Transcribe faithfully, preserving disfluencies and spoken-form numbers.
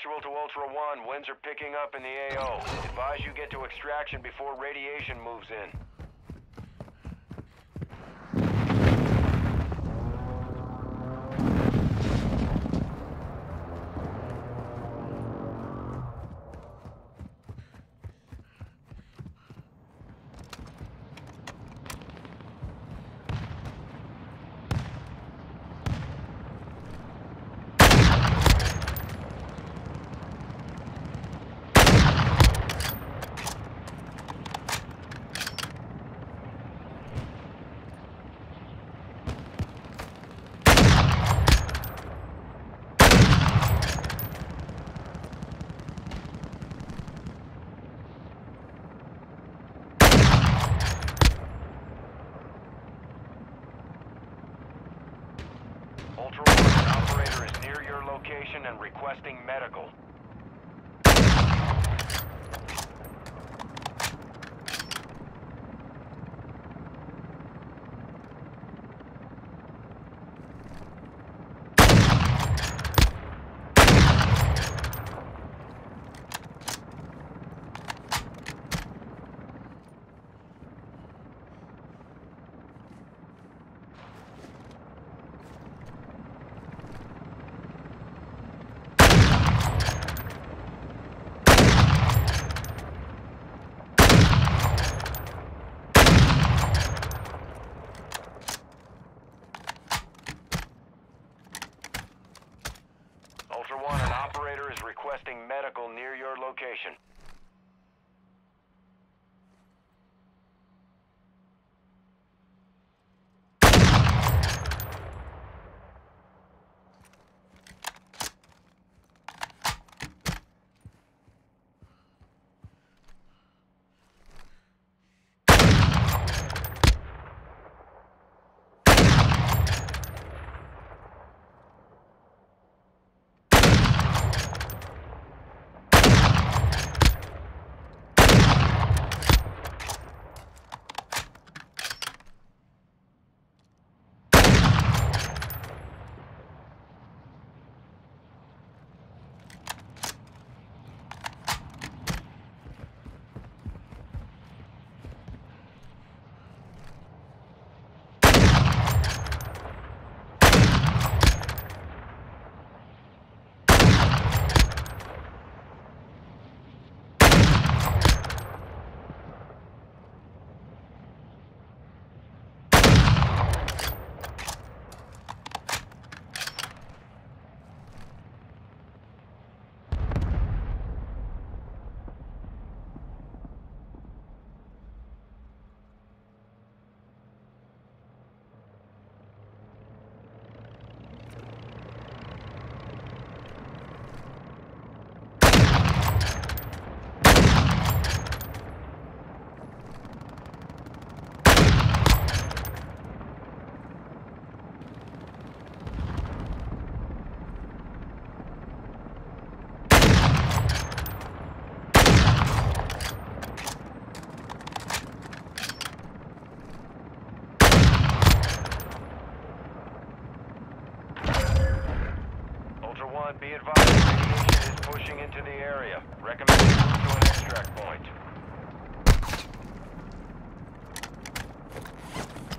Actual to Ultra One, winds are picking up in the A O. Advise you get to extraction before radiation moves in. Ultra One, an operator is near your location and requesting medical. Ultra One, an operator is requesting medical near your location. Ultra One, be advised, radiation is pushing into the area. Recommend you move to an extract point.